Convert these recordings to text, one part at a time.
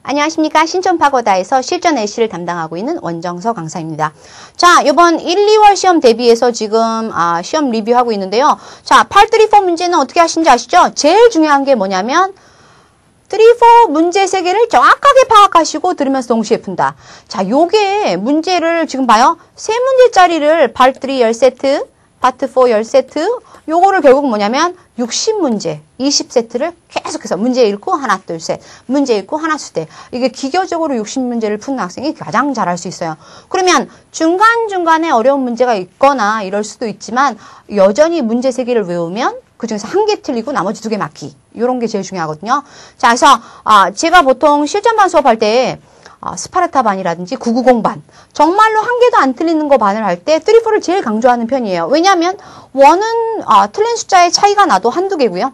안녕하십니까. 신촌파고다에서 실전 애시를 담당하고 있는 원정서 강사입니다. 자, 이번 1, 2월 시험 대비해서 지금 시험 리뷰하고 있는데요. 자, 8, 3, 4 문제는 어떻게 하시는지 아시죠? 제일 중요한 게 뭐냐면 3, 4 문제 3개를 정확하게 파악하시고 들으면서 동시에 푼다. 자, 요게 문제를 지금 봐요. 3문제짜리를 Part 3 10세트, Part 4 10세트, 요거를 결국 뭐냐면 60문제, 20세트를 계속해서 문제 읽고 하나, 둘, 셋, 문제 읽고 하나, 둘, 셋. 이게 기교적으로 60문제를 푸는 학생이 가장 잘할 수 있어요. 그러면 중간중간에 어려운 문제가 있거나 이럴 수도 있지만 여전히 문제 3개를 외우면 그중에서 1개 틀리고 나머지 2개 맞기. 이런 게 제일 중요하거든요. 자, 그래서 제가 보통 실전반 수업할 때 스파르타 반이라든지 990반 정말로 1개도 안 틀리는 거 반을 할 때 3, 4를 제일 강조하는 편이에요. 왜냐하면 1은 틀린 숫자의 차이가 나도 한두 개고요.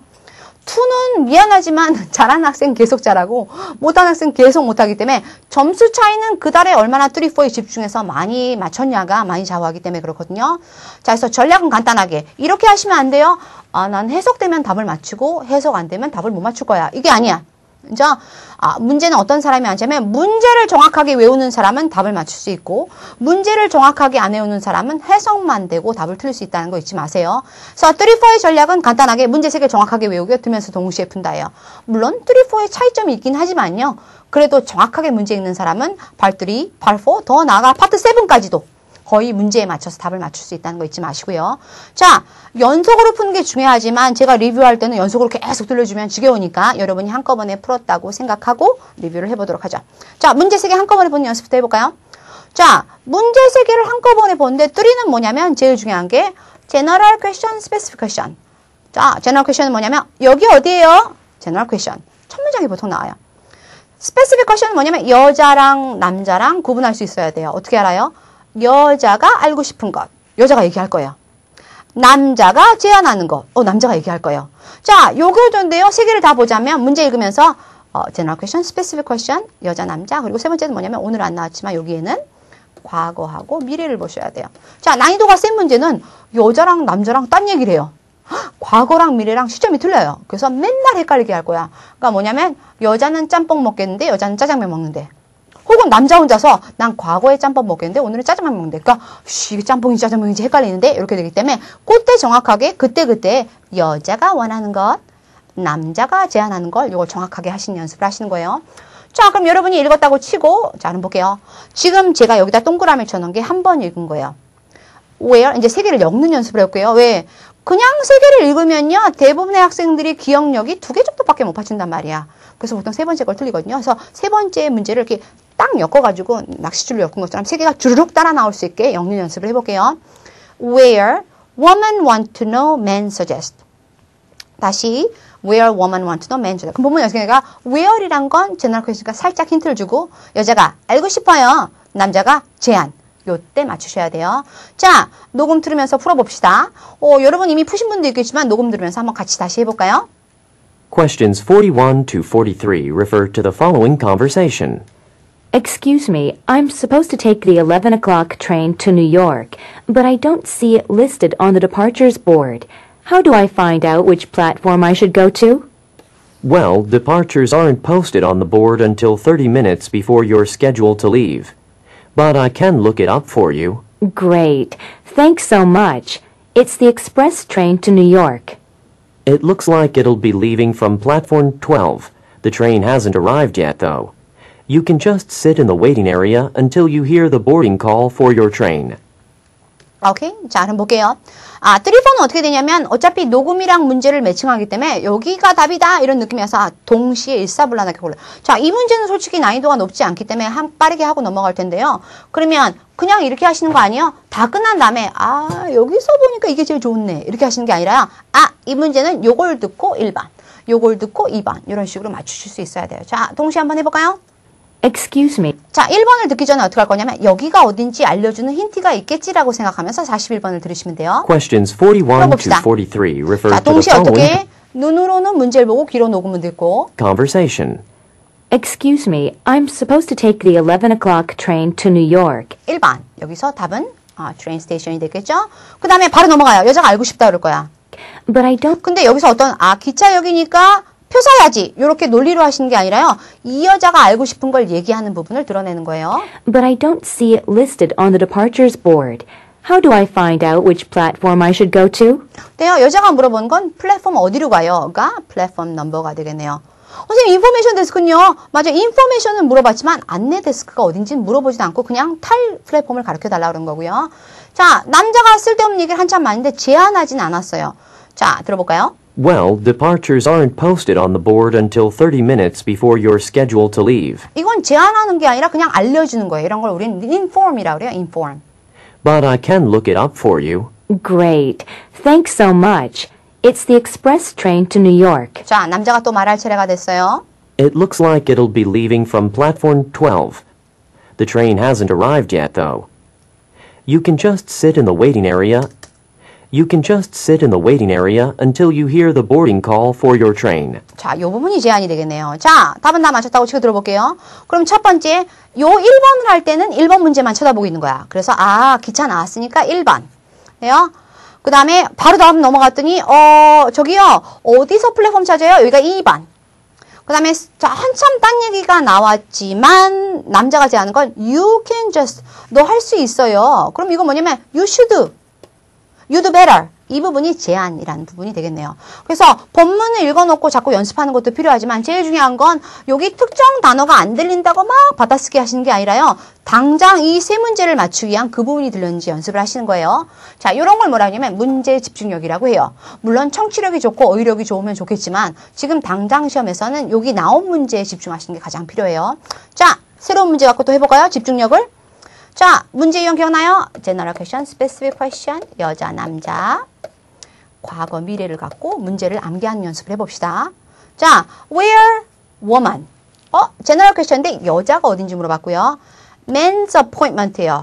2는 미안하지만 잘하는 학생 계속 잘하고 못하는 학생 계속 못하기 때문에 점수 차이는 그달에 얼마나 3, 4에 집중해서 많이 맞췄냐가 많이 좌우하기 때문에 그렇거든요. 자, 그래서 전략은 간단하게 이렇게 하시면 안 돼요. 난 해석되면 답을 맞추고 해석 안 되면 답을 못 맞출 거야. 이게 아니야. 그죠? 문제는 어떤 사람이 앉으면 문제를 정확하게 외우는 사람은 답을 맞출 수 있고 문제를 정확하게 안 외우는 사람은 해석만 되고 답을 틀릴 수 있다는 거 잊지 마세요. 그래서 3, 4의 전략은 간단하게 문제 3개 정확하게 외우고 들면서 동시에 푼다예요. 물론 3, 4의 차이점이 있긴 하지만요. 그래도 정확하게 문제 읽는 사람은 Part 3, Part 4, 더 나아가 Part 7까지도 거의 문제에 맞춰서 답을 맞출 수 있다는 거 잊지 마시고요. 자, 연속으로 푸는 게 중요하지만 제가 리뷰할 때는 연속으로 계속 들려주면 지겨우니까 여러분이 한꺼번에 풀었다고 생각하고 리뷰를 해보도록 하죠. 자, 문제 3개 한꺼번에 보는 연습부터 해볼까요? 자, 문제 3개를 한꺼번에 보는데 3는 뭐냐면 제일 중요한 게 General Question, Specific Question. 자, General Question은 뭐냐면 여기 어디예요? General Question. 첫 문장이 보통 나와요. Specific Question은 뭐냐면 여자랑 남자랑 구분할 수 있어야 돼요. 어떻게 알아요? 여자가 알고 싶은 것, 여자가 얘기할 거예요. 남자가 제안하는 것, 남자가 얘기할 거예요. 자, 요거인데요. 3개를 다 보자면 문제 읽으면서 General Question, Specific Question, 여자, 남자, 그리고 세 번째는 뭐냐면 오늘 안 나왔지만 여기에는 과거하고 미래를 보셔야 돼요. 자, 난이도가 센 문제는 여자랑 남자랑 딴 얘기를 해요. 과거랑 미래랑 시점이 틀려요. 그래서 맨날 헷갈리게 할 거야. 그러니까 뭐냐면 여자는 짬뽕 먹겠는데 여자는 짜장면 먹는데 혹은 남자 혼자서 난 과거에 짬뽕 먹겠는데 오늘은 짜장면 먹는데 그러니까 이게 짬뽕인지 짜장면인지 헷갈리는데 이렇게 되기 때문에 그때 정확하게 그때 여자가 원하는 것, 남자가 제안하는 걸 이걸 정확하게 하시는 연습을 하시는 거예요. 자, 그럼 여러분이 읽었다고 치고 자, 한번 볼게요. 지금 제가 여기다 동그라미 쳐놓은 게 한 번 읽은 거예요. where 이제 3개를 엮는 연습을 해볼게요. 왜? 그냥 3개를 읽으면요 대부분의 학생들이 기억력이 2개 정도밖에 못 받친단 말이야. 그래서 보통 3번째 걸 틀리거든요. 그래서 3번째 문제를 이렇게 딱 엮어가지고 낚싯줄로 엮은 것처럼 3개가 주르륵 따라 나올 수 있게 엮는 연습을 해볼게요. Where women want to know, men suggest. 다시 Where women want to know, men suggest. 그럼 보면 여기가 where이란 건 제너럴 퀘스천이니까 살짝 힌트를 주고 여자가 알고 싶어요. 남자가 제안. 요때 맞추셔야 돼요. 자, 녹음 들으면서 풀어봅시다. 여러분 이미 푸신 분도 있겠지만 녹음 들으면서 한번 같이 다시 해볼까요? Questions 41 to 43 refer to the following conversation. Excuse me, I'm supposed to take the 11 o'clock train to New York, but I don't see it listed on the departures board. How do I find out which platform I should go to? Well, departures aren't posted on the board until 30 minutes before you're scheduled to leave. But I can look it up for you. Great. Thanks so much. It's the express train to New York. It looks like it'll be leaving from platform 12. The train hasn't arrived yet, though. You can just sit in the waiting area until you hear the boarding call for your train. 오케이. 자, 그럼 볼게요. 3, 4는 어떻게 되냐면 어차피 녹음이랑 문제를 매칭하기 때문에 여기가 답이다 이런 느낌이어서 동시에 일사불란하게 골라요. 자, 이 문제는 솔직히 난이도가 높지 않기 때문에 빠르게 하고 넘어갈 텐데요. 그러면 그냥 이렇게 하시는 거 아니에요? 다 끝난 다음에 여기서 보니까 이게 제일 좋네 이렇게 하시는 게 아니라 이 문제는 요걸 듣고 1번, 요걸 듣고 2번 이런 식으로 맞추실 수 있어야 돼요. 자, 동시에 한번 해볼까요? Excuse me. 자, 1번을 듣기 전에 어떻게 할 거냐면 여기가 어딘지 알려주는 힌트가 있겠지라고 생각하면서 41번을 들으시면 돼요. Questions 41 to 43 refer 자, to the 동시에 following 어떻게 눈으로는 문제를 보고 귀로 녹음을 듣고 conversation. Excuse me, I'm supposed to take the 11 o'clock train to New York. 1번. 여기서 답은 트레인 스테이션이 되겠죠? 그 다음에 바로 넘어가요. 여자가 알고 싶다 그럴 거야. But I don't... 근데 여기서 어떤 기차역이니까 표 사야지 이렇게 논리로 하시는 게 아니라요. 이 여자가 알고 싶은 걸 얘기하는 부분을 드러내는 거예요. But I don't see it listed on the departures board. How do I find out which platform I should go to? 네요. 여자가 물어본 건 플랫폼 어디로 가요?가 플랫폼 넘버가 되겠네요. 선생님 인포메이션 데스크는요. 맞아요. 인포메이션은 물어봤지만 안내 데스크가 어딘지는 물어보지도 않고 그냥 탈 플랫폼을 가르쳐달라고 그런 거고요. 자, 남자가 쓸데없는 얘기를 한참 많은데 제안하진 않았어요. 자, 들어볼까요? Well, departures aren't posted on the board until 30 minutes before you're scheduled to leave. 이건 제안하는 게 아니라 그냥 알려주는 거예요. 이런 걸 우리는 inform이라고 그래요. inform. But I can look it up for you. Great. Thanks so much. It's the express train to New York. 자, 남자가 또 말할 차례가 됐어요. It looks like it'll be leaving from platform 12. The train hasn't arrived yet, though. You can just sit in the waiting area. You can just sit in the waiting area until you hear the boarding call for your train. 자, 요 부분이 제안이 되겠네요. 자, 답은 다 맞췄다고 치고 들어볼게요. 그럼 첫 번째, 요 1번을 할 때는 1번 문제만 쳐다보고 있는 거야. 그래서 기차 나왔으니까 1번. 네요. 그 다음에 바로 다음 넘어갔더니 저기요. 어디서 플랫폼 찾아요? 여기가 2번. 그 다음에 자, 한참 딴 얘기가 나왔지만 남자가 제안한 건 you can just 너 할 수 있어요. 그럼 이거 뭐냐면 you should. You do better. 이 부분이 제안이라는 부분이 되겠네요. 그래서 본문을 읽어놓고 자꾸 연습하는 것도 필요하지만 제일 중요한 건 여기 특정 단어가 안 들린다고 막 받아쓰기 하시는 게 아니라요. 당장 이 세 문제를 맞추기 위한 그 부분이 들렸는지 연습을 하시는 거예요. 자, 이런 걸 뭐라 하냐면 문제 집중력이라고 해요. 물론 청취력이 좋고 어휘력이 좋으면 좋겠지만 지금 당장 시험에서는 여기 나온 문제에 집중하시는 게 가장 필요해요. 자, 새로운 문제 갖고 또 해볼까요? 집중력을. 자, 문제 유형 기억나요? General question, specific question, 여자, 남자, 과거, 미래를 갖고 문제를 암기하는 연습을 해봅시다. 자, where, woman. General question인데 여자가 어딘지 물어봤고요. Men's appointment예요.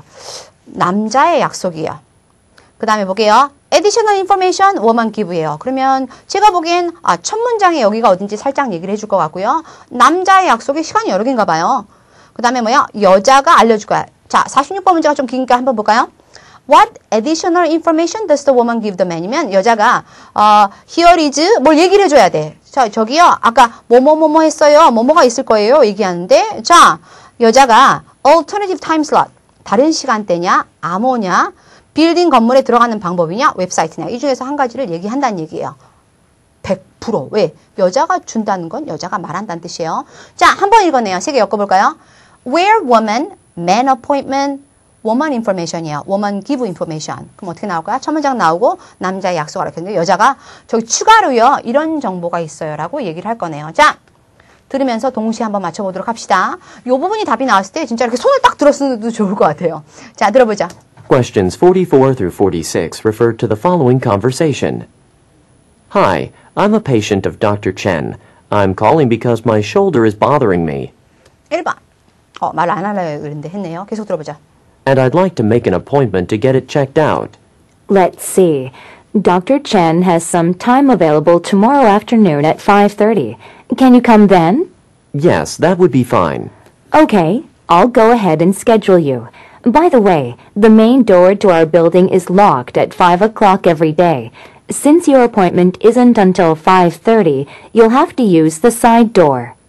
남자의 약속이에요. 그 다음에 볼게요. Additional information, woman give예요. 그러면 제가 보기엔 첫 문장에 여기가 어딘지 살짝 얘기를 해줄 것 같고요. 남자의 약속이 시간이 여러 개인가 봐요. 그 다음에 뭐야? 여자가 알려줄 거야. 자, 46번 문제가 좀 기니까 한번 볼까요? What additional information does the woman give the man이면 여자가 here is 뭘 얘기를 해줘야 돼. 자, 저기요. 아까 뭐뭐뭐뭐 했어요. 뭐뭐가 있을 거예요. 얘기하는데 자, 여자가 alternative time slot 다른 시간대냐 암호냐 빌딩 건물에 들어가는 방법이냐 웹사이트냐 이 중에서 한 가지를 얘기한다는 얘기예요. 100%. 왜? 여자가 준다는 건 여자가 말한다는 뜻이에요. 자, 한번 읽어내요. 세 개 엮어볼까요? Where woman, man appointment, woman information이에요. woman give information. 그럼 어떻게 나올까요? 첫 문장 나오고 남자의 약속을 알았는데 여자가 저기 추가로요. 이런 정보가 있어요. 라고 얘기를 할 거네요. 자, 들으면서 동시에 한번 맞춰보도록 합시다. 이 부분이 답이 나왔을 때 진짜 이렇게 손을 딱 들었어도 좋을 것 같아요. 자, 들어보자. Questions 44 through 46 refer to the following conversation. Hi, I'm a patient of Dr. Chen. I'm calling because my shoulder is bothering me. 1번. 말 안 하려고 그랬는데 했네요. 계속 들어보자. And I'd like to make an appointment to get it checked out. Let's see. Dr. Chen has some time available tomorrow afternoon at 5:30. Can you come then? Yes, that would be fine. Okay, I'll go ahead and schedule you. By the way, the main door to our building is locked at 5 o'clock every day. Since your appointment isn't until 5:30, you'll have to use the side door.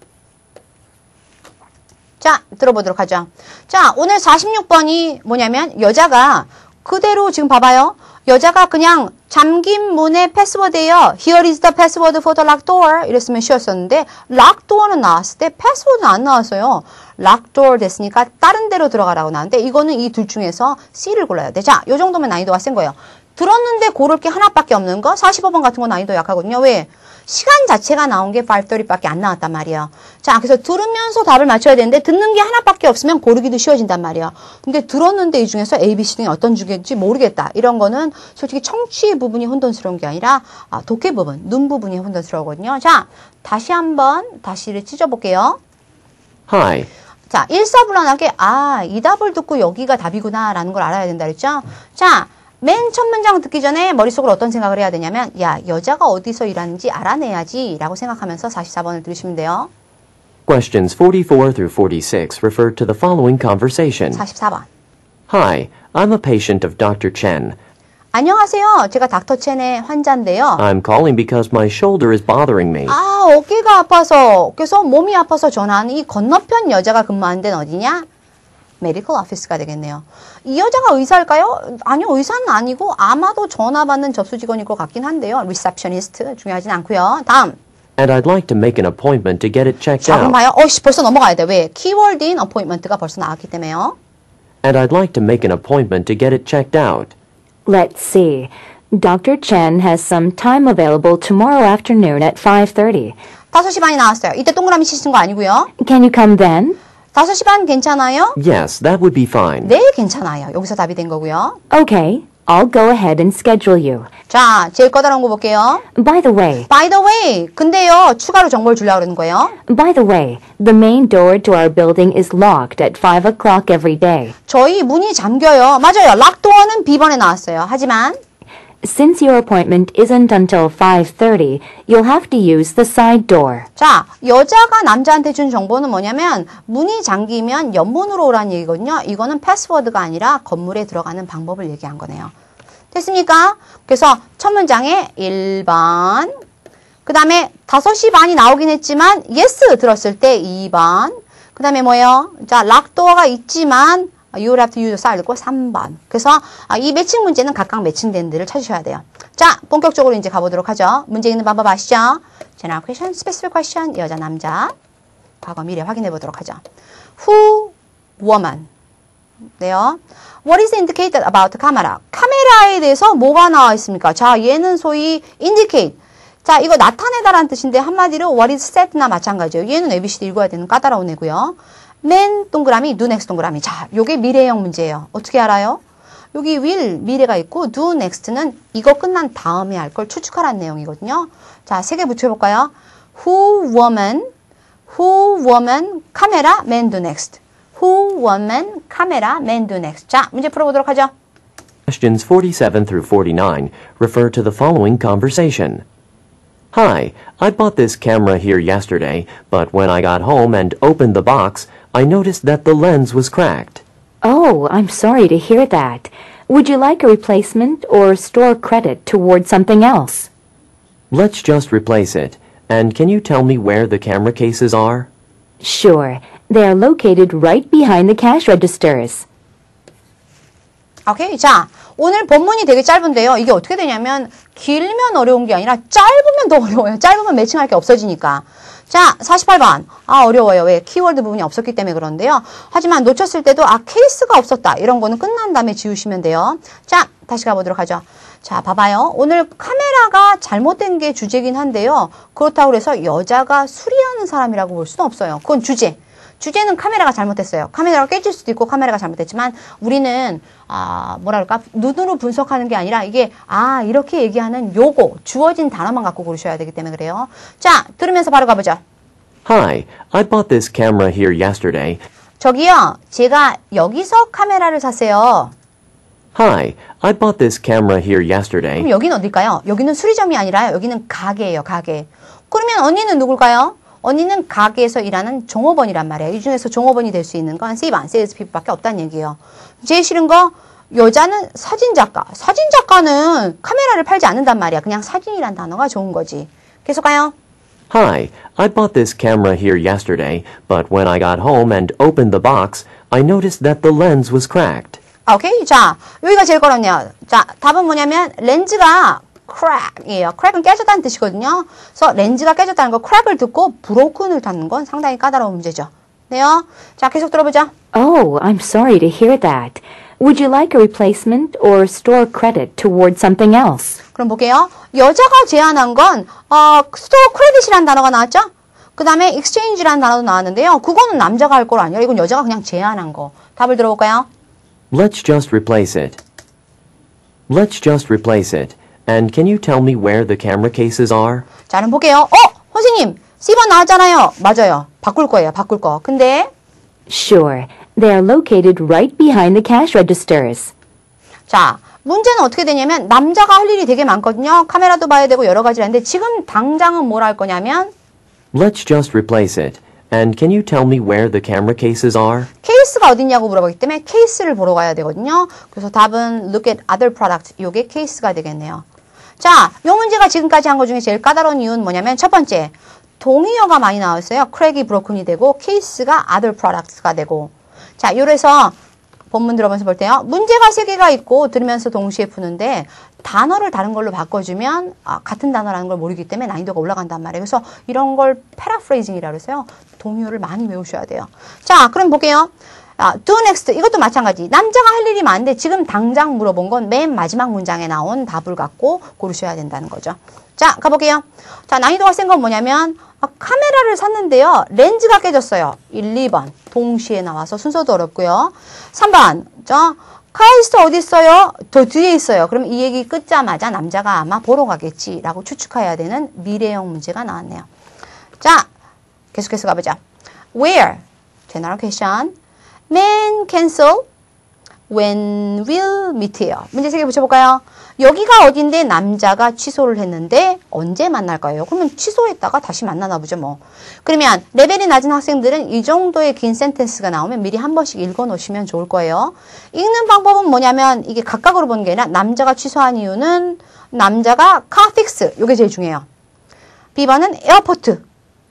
자, 들어보도록 하죠. 자, 오늘 46번이 뭐냐면 여자가 그대로 지금 봐봐요. 여자가 그냥 잠긴 문의 패스워드예요. Here is the password for the locked door. 이랬으면 쉬웠었는데 locked door는 나왔을 때 패스워드는 안 나왔어요. locked door 됐으니까 다른 데로 들어가라고 나왔는데 이거는 이 둘 중에서 C를 골라야 돼. 자, 요 정도면 난이도가 센 거예요. 들었는데 고를 게 하나밖에 없는 거 45번 같은 거 난이도 약하거든요. 왜? 시간 자체가 나온 게 5:30밖에 안 나왔단 말이에요. 자, 그래서 들으면서 답을 맞춰야 되는데 듣는 게 하나밖에 없으면 고르기도 쉬워진단 말이에요. 근데 들었는데 이 중에서 A, B, C 중에 어떤 중인지 모르겠다. 이런 거는 솔직히 청취 부분이 혼돈스러운 게 아니라 독해 부분, 눈 부분이 혼돈스러우거든요. 자, 다시 한번 다시를 찢어볼게요. Hi. 자, 일사불란하게 이 답을 듣고 여기가 답이구나 라는 걸 알아야 된다 그랬죠? 자, 맨 첫 문장 듣기 전에 머릿속으로 어떤 생각을 해야 되냐면 야, 여자가 어디서 일하는지 알아내야지 라고 생각하면서 44번을 들으시면 돼요. Questions 44 through 46 refer to the following conversation. 44번. Hi, I'm a patient of Dr. Chen. 안녕하세요. 제가 닥터 첸의 환자인데요. I'm calling because my shoulder is bothering me. 아, 어깨가 아파서, 그래서 몸이 아파서 전화하는 이 건너편 여자가 근무하는 데는 어디냐? 메디컬 오피스가 되겠네요. 이 여자가 의사일까요? 아니요, 의사는 아니고 아마도 전화 받는 접수 직원일 것 같긴 한데요. 리셉셔니스트 중요하진 않고요. 다음. And I'd like to make an appointment to get it checked 자, 그럼 out. 봐요. 벌써 넘어가야 돼. 왜? 키워드인 appointment가 벌써 나왔기 때문에요. And I'd like to make an appointment to get it checked out. Let's see. Dr. Chen has some time available tomorrow afternoon at 5:30. 5시 반이 나왔어요. 이때 동그라미 치신 거 아니고요. Can you come then? 5시 반 괜찮아요? Yes, that would be fine. 네, 괜찮아요. 여기서 답이 된 거고요. Okay, I'll go ahead and schedule you. 자, 제일 까다로운 거 볼게요. By the way, By the way, 근데요, 추가로 정보를 주려고 그러는 거예요. By the way, the main door to our building is locked at 5 o'clock every day. 저희 문이 잠겨요. 맞아요. 락도어는 B번에 나왔어요. 하지만 Since your appointment isn't until 5:30, you'll have to use the side door. 자, 여자가 남자한테 준 정보는 뭐냐면 문이 잠기면 옆문으로 오라는 얘기거든요. 이거는 패스워드가 아니라 건물에 들어가는 방법을 얘기한 거네요. 됐습니까? 그래서 첫 문장에 1번, 그 다음에 5시 반이 나오긴 했지만 yes 들었을 때 2번, 그 다음에 뭐예요? 자, 락도어가 있지만 you will have to use the side door 3번. 그래서 이 매칭 문제는 각각 매칭된 데를 찾으셔야 돼요. 자, 본격적으로 이제 가보도록 하죠. 문제 읽는 방법 아시죠? General question, specific question, 여자, 남자. 과거, 미래 확인해 보도록 하죠. Who, woman. 네요. What is indicated about the camera? 카메라에 대해서 뭐가 나와 있습니까? 자, 얘는 소위 indicate. 자, 이거 나타내다라는 뜻인데 한마디로 what is said나 마찬가지예요. 얘는 ABCD 읽어야 되는 까다로운 애고요. man 동그라미, do next 동그라미. 자, 요게 미래형 문제예요. 어떻게 알아요? 여기 will, 미래가 있고 do next는 이거 끝난 다음에 할 걸 추측하라는 내용이거든요. 자, 3개 붙여볼까요? who, woman, 카메라, man, do next. who, woman, 카메라, man, do next. 자, 문제 풀어보도록 하죠. Questions 47 through 49 refer to the following conversation. Hi, I bought this camera here yesterday, but when I got home and opened the box, I noticed that the lens was cracked. Oh, I'm sorry to hear that. Would you like a replacement or store credit toward something else? Let's just replace it. And can you tell me where the camera cases are? Sure. They are located right behind the cash registers. 오케이. 자, 오늘 본문이 되게 짧은데요. 이게 어떻게 되냐면 길면 어려운 게 아니라 짧으면 더 어려워요. 짧으면 매칭할 게 없어지니까. 자, 48번. 아, 어려워요. 왜? 키워드 부분이 없었기 때문에 그런데요. 하지만 놓쳤을 때도 케이스가 없었다. 이런 거는 끝난 다음에 지우시면 돼요. 자, 다시 가보도록 하죠. 자, 봐봐요. 오늘 카메라가 잘못된 게 주제긴 한데요. 그렇다고 해서 여자가 수리하는 사람이라고 볼 수는 없어요. 그건 주제. 주제는 카메라가 잘못됐어요. 카메라가 깨질 수도 있고 카메라가 잘못됐지만 우리는 뭐라 그럴까? 눈으로 분석하는 게 아니라 이게 이렇게 얘기하는 요거 주어진 단어만 갖고 고르셔야 되기 때문에 그래요. 자, 들으면서 바로 가보죠. Hi, I bought this camera here yesterday. 저기요, 제가 여기서 카메라를 샀어요. Hi, I bought this camera here yesterday. 그럼 여기는 어딜까요? 여기는 수리점이 아니라 여기는 가게예요, 가게. 그러면 언니는 누굴까요? 언니는 가게에서 일하는 종업원이란 말이에요. 이 중에서 종업원이 될 수 있는 건 C번, 세일즈피플밖에 없다는 얘기예요. 제일 싫은 거, 여자는 사진작가. 사진작가는 카메라를 팔지 않는단 말이야. 그냥 사진이란 단어가 좋은 거지. 계속 가요. Hi, I bought this camera here yesterday, but when I got home and opened the box, I noticed that the lens was cracked. 오케이. 자, 여기가 제일 어렵네요. 자, 답은 뭐냐면 렌즈가 crack이에요. crack은 깨졌다는 뜻이거든요. 그래서 렌즈가 깨졌다는 거 crack을 듣고 broken을 듣는 건 상당히 까다로운 문제죠. 네요. 자, 계속 들어보죠. Oh, I'm sorry to hear that. Would you like a replacement or store credit toward something else? 그럼 볼게요. 여자가 제안한 건 store credit이라는 단어가 나왔죠? 그 다음에 exchange라는 단어도 나왔는데요. 그거는 남자가 할 걸 아니라 이건 여자가 그냥 제안한 거. 답을 들어볼까요? Let's just replace it. Let's just replace it. And can you tell me where the camera cases are? 자, 그럼 볼게요. 선생님, C번 나왔잖아요. 맞아요. 바꿀 거예요. 바꿀 거. 근데 Sure. They are located right behind the cash registers. 자, 문제는 어떻게 되냐면 남자가 할 일이 되게 많거든요. 카메라도 봐야 되고 여러 가지를 하는데 지금 당장은 뭘 할 거냐면 Let's just replace it. And can you tell me where the camera cases are? 케이스가 어딨냐고 물어보기 때문에 케이스를 보러 가야 되거든요. 그래서 답은 look at other product. 요게 케이스가 되겠네요. 자, 요 문제가 지금까지 한 것 중에 제일 까다로운 이유는 뭐냐면 첫 번째, 동의어가 많이 나왔어요. crack이 broken이 되고 케이스가 other products가 되고. 자, 요래서 본문 들어보면서 볼 때요. 문제가 3개가 있고 들으면서 동시에 푸는데 단어를 다른 걸로 바꿔주면 같은 단어라는 걸 모르기 때문에 난이도가 올라간단 말이에요. 그래서 이런 걸 패러프레이징이라고 해서요. 동요를 많이 외우셔야 돼요. 자, 그럼 볼게요. do next. 이것도 마찬가지. 남자가 할 일이 많은데 지금 당장 물어본 건 맨 마지막 문장에 나온 답을 갖고 고르셔야 된다는 거죠. 자, 가볼게요. 자, 난이도가 센 건 뭐냐면 카메라를 샀는데요. 렌즈가 깨졌어요. 1, 2번. 동시에 나와서 순서도 어렵고요. 3번. 카이스트 어디 있어요? 더 뒤에 있어요. 그럼 이 얘기 끝자마자 남자가 아마 보러 가겠지라고 추측해야 되는 미래형 문제가 나왔네요. 자, 계속해서 가보자. Where? General question. Man cancel. When will meet예요. 문제 3개 붙여볼까요? 여기가 어딘데 남자가 취소를 했는데 언제 만날까요? 그러면 취소했다가 다시 만나나 보죠 뭐. 그러면 레벨이 낮은 학생들은 이 정도의 긴 센텐스가 나오면 미리 한 번씩 읽어놓으시면 좋을 거예요. 읽는 방법은 뭐냐면 이게 각각으로 보는 게 아니라 남자가 취소한 이유는 남자가 car fix. 이게 제일 중요해요. B번은 에어포트.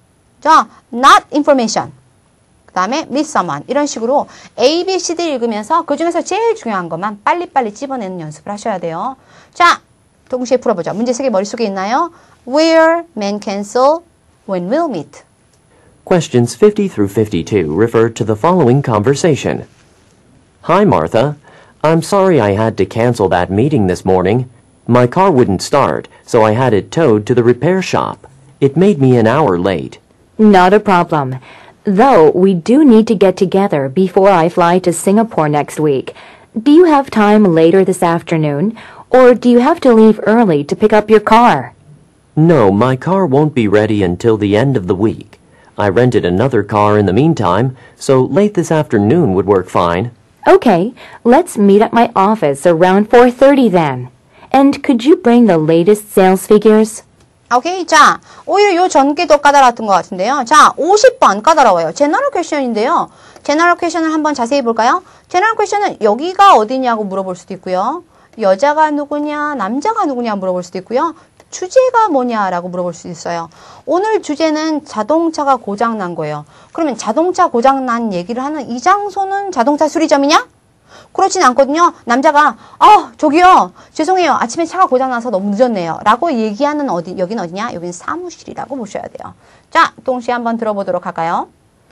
자, not information. 그 다음에 meet someone. 이런 식으로 A, B, C, D 읽으면서 그 중에서 제일 중요한 것만 빨리빨리 찝어내는 연습을 하셔야 돼요. 자, 동시에 풀어보자. 문제 3개 머릿속에 있나요? Where, man cancel, when will meet. Questions 50 through 52 refer to the following conversation. Hi, Martha. I'm sorry I had to cancel that meeting this morning. My car wouldn't start, so I had it towed to the repair shop. It made me an hour late. Not a problem. Though we do need to get together before I fly to Singapore next week. Do you have time later this afternoon? Or do you have to leave early to pick up your car? No, my car won't be ready until the end of the week. I rented another car in the meantime, so late this afternoon would work fine. Okay, let's meet at my office around 4:30 then. And could you bring the latest sales figures? 오케이. 자, 오히려 요 전개 더 까다로웠던 것 같은데요. 자, 50번 까다로워요. 제너럴 퀘션인데요. 제너럴 퀘션을 한번 자세히 볼까요? 제너럴 퀘션은 여기가 어디냐고 물어볼 수도 있고요. 여자가 누구냐, 남자가 누구냐 물어볼 수도 있고요. 주제가 뭐냐라고 물어볼 수 있어요. 오늘 주제는 자동차가 고장난 거예요. 그러면 자동차 고장난 얘기를 하는 이 장소는 자동차 수리점이냐? 그렇진 않거든요. 남자가 저기요. 죄송해요. 아침에 차가 고장나서 너무 늦었네요. 라고 얘기하는 여긴 어디냐? 여긴 사무실이라고 보셔야 돼요. 자, 동시에 한번 들어보도록 할까요?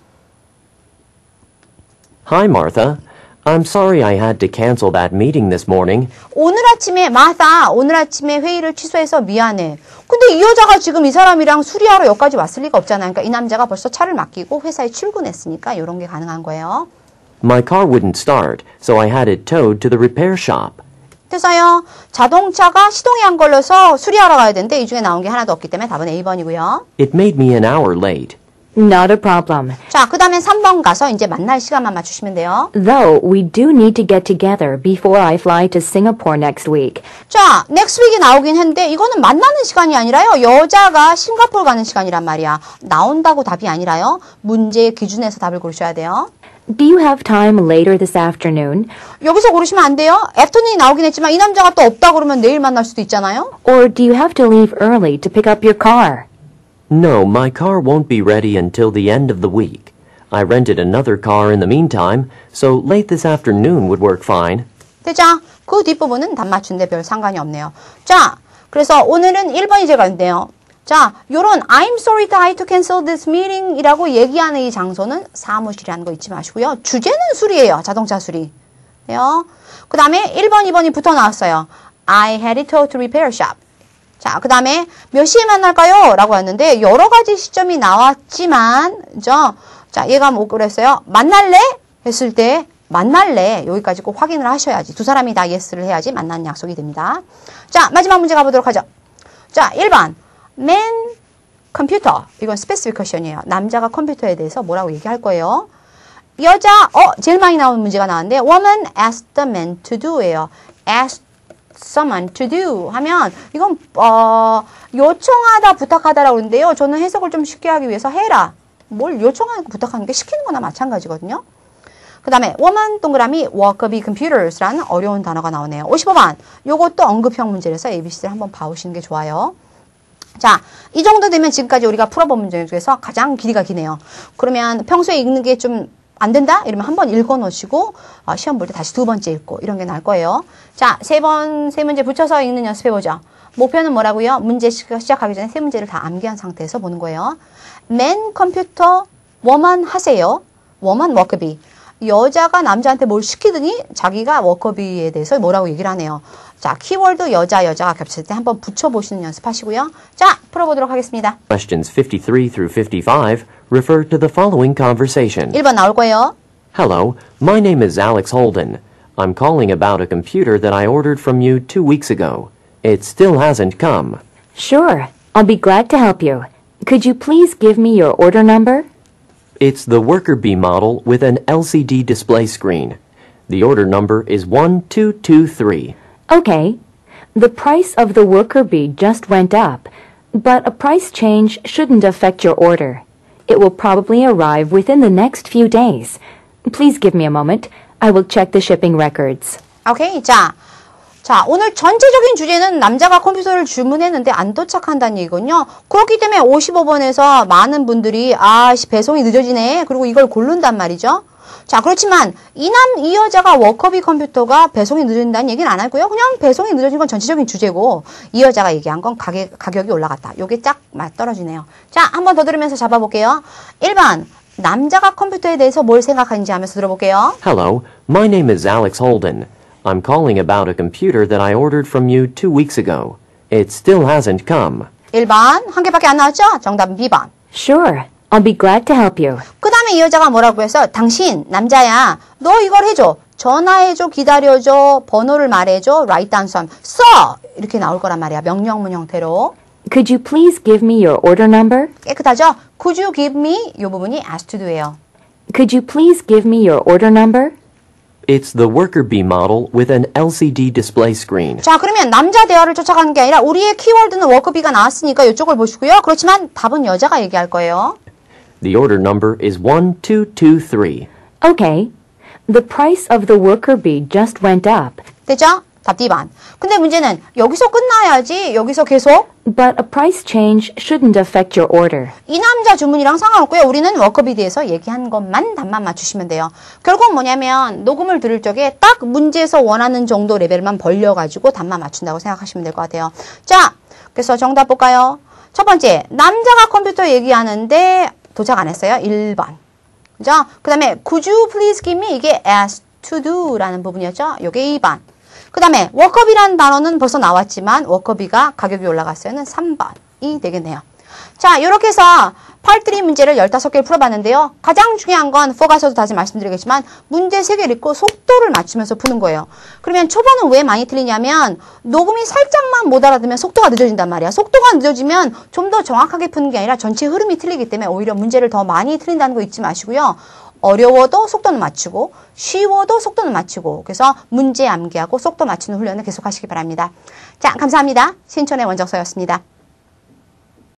Hi, Martha. I'm sorry I had to cancel that meeting this morning. 오늘 아침에 회의를 취소해서 미안해. 근데 이 여자가 지금 이 사람이랑 수리하러 여기까지 왔을 리가 없잖아요. 그러니까 이 남자가 벌써 차를 맡기고 회사에 출근했으니까 이런 게 가능한 거예요. My car wouldn't start, so I had it towed to the repair shop. 그래서요, 자동차가 시동이 안 걸려서 수리하러 가야 되는데 이 중에 나온 게 하나도 없기 때문에 답은 A번이고요. It made me an hour late. Not a problem. 자, 그 다음에 3번 가서 이제 만날 시간만 맞추시면 돼요. Though we do need to get together before I fly to Singapore next week. 자, next week이 나오긴 했는데 이거는 만나는 시간이 아니라요. 여자가 싱가포르 가는 시간이란 말이야. 나온다고 답이 아니라요. 문제의 기준에서 답을 고르셔야 돼요. Do you have time later this afternoon? 여기서 고르시면 안 돼요. 애프터눈이 나오긴 했지만 이 남자가 또 없다 그러면 내일 만날 수도 있잖아요. Or do you have to leave early to pick up your car? No, my car won't be ready until the end of the week. I rented another car in the meantime, so late this afternoon would work fine. 되죠? 그 뒷부분은 답 맞추는데 별 상관이 없네요. 자, 그래서 오늘은 1번이 제가 있네요. 자, 요런 I'm sorry I had to cancel this meeting 이라고 얘기하는 이 장소는 사무실이라는 거 잊지 마시고요. 주제는 수리예요. 자동차 수리. 그 다음에 1번, 2번이 붙어 나왔어요. I had it towed to repair shop. 자, 그 다음에 몇 시에 만날까요? 라고 했는데 여러 가지 시점이 나왔지만 자, 얘가 뭐 그랬어요? 만날래? 했을 때 만날래 여기까지 꼭 확인을 하셔야지. 두 사람이 다 예스를 해야지 만나는 약속이 됩니다. 자, 마지막 문제 가보도록 하죠. 자, 1번 man 컴퓨터. 이건 스페시픽 퀘션이에요. 남자가 컴퓨터에 대해서 뭐라고 얘기할 거예요. 여자 제일 많이 나오는 문제가 나왔는데 woman asked the man to do예요. asked someone to do 하면 이건 요청하다 부탁하다라고 그러는데요. 저는 해석을 좀 쉽게 하기 위해서 해라. 뭘 요청하는 거 부탁하는 게 시키는 거나 마찬가지거든요. 그 다음에 woman 동그라미 worker computers라는 어려운 단어가 나오네요. 55번 요것도 언급형 문제라서 ABC를 한번 봐오시는 게 좋아요. 자, 이 정도 되면 지금까지 우리가 풀어본 문제 중에서 가장 길이가 기네요. 그러면 평소에 읽는 게 좀 안 된다? 이러면 한번 읽어 놓으시고 시험 볼 때 다시 두 번째 읽고 이런 게 나을 거예요. 자, 세 문제 붙여서 읽는 연습해 보죠. 목표는 뭐라고요? 문제 시작하기 전에 세 문제를 다 암기한 상태에서 보는 거예요. man 컴퓨터 woman 하세요. woman worker 여자가 남자한테 뭘 시키더니 자기가 워커비에 대해서 뭐라고 얘기를 하네요. 자, 키워드 여자가 겹칠 때 한번 붙여보시는 연습하시고요. 자, 풀어보도록 하겠습니다. Questions 53 through 55 refer to the following conversation. 1번 나올 거예요. Hello, my name is Alex Holden. I'm calling about a computer that I ordered from you 2 weeks ago. It still hasn't come. Sure, I'll be glad to help you. Could you please give me your order number? It's the Worker Bee model with an LCD display screen. The order number is 1223. Okay. The price of the Worker Bee just went up, but a price change shouldn't affect your order. It will probably arrive within the next few days. Please give me a moment. I will check the shipping records. 오케이. 자, 오늘 전체적인 주제는 남자가 컴퓨터를 주문했는데 안 도착한다는 얘기거든요. 그렇기 때문에 55번에서 많은 분들이 배송이 늦어지네. 그리고 이걸 고른단 말이죠. 자, 그렇지만 이 여자가 워커비 컴퓨터가 배송이 늦어진다는 얘기는 안 하고요. 그냥 배송이 늦어진 건 전체적인 주제고 이 여자가 얘기한 건 가격이 올라갔다. 요게 짝 맞떨어지네요. 자, 한 번 더 들으면서 잡아볼게요. 1번 남자가 컴퓨터에 대해서 뭘 생각하는지 하면서 들어볼게요. Hello, my name is Alex Holden. I'm calling about a computer that I ordered from you 2 weeks ago. It still hasn't come. 1번 한 개밖에 안 나왔죠? 정답은 B번. Sure, I'll be glad to help you. 그 다음에 이 여자가 뭐라고 해서 당신 남자야 너 이걸 해줘 전화해줘 기다려줘 번호를 말해줘 write down some 써 이렇게 나올 거란 말이야 명령문 형태로. Could you please give me your order number? 깨끗하죠? Could you give me 이 부분이 asked to do예요. Could you please give me your order number? It's the Worker Bee model with an LCD display screen. 자, 그러면 남자 대화를 쫓아가는 게 아니라 우리의 키워드는 워커비가 나왔으니까 이쪽을 보시고요. 그렇지만 답은 여자가 얘기할 거예요. The order number is 1223. Okay. The price of the Worker Bee just went up. 됐죠? 답 D번. 근데 문제는 여기서 끝나야지 여기서 계속 But a price change shouldn't affect your order. 이 남자 주문이랑 상관없고요. 우리는 워커비에 대해서 얘기한 것만 답만 맞추시면 돼요. 결국 뭐냐면 녹음을 들을 적에 딱 문제에서 원하는 정도 레벨만 벌려가지고 답만 맞춘다고 생각하시면 될 것 같아요. 자, 그래서 정답 볼까요? 첫 번째, 남자가 컴퓨터 얘기하는데 도착 안 했어요. 1번. 그죠? 그 다음에 could you please give me 이게 asked to do 라는 부분이었죠. 요게 2번. 그 다음에 워커비라는 단어는 벌써 나왔지만 워커비가 가격이 올라갔어요는 3번이 되겠네요. 자, 이렇게 해서 팔3 문제를 15개를 풀어봤는데요. 가장 중요한 건 4 가서도 다시 말씀드리겠지만 문제 3개를 읽고 속도를 맞추면서 푸는 거예요. 그러면 초반은 왜 많이 틀리냐면 녹음이 살짝만 못 알아들으면 속도가 늦어진단 말이야. 속도가 늦어지면 좀 더 정확하게 푸는 게 아니라 전체 흐름이 틀리기 때문에 오히려 문제를 더 많이 틀린다는 거 잊지 마시고요. 어려워도 속도는 맞추고 쉬워도 속도는 맞추고 그래서 문제 암기하고 속도 맞추는 훈련을 계속 하시기 바랍니다. 자, 감사합니다. 신촌의 원정서였습니다.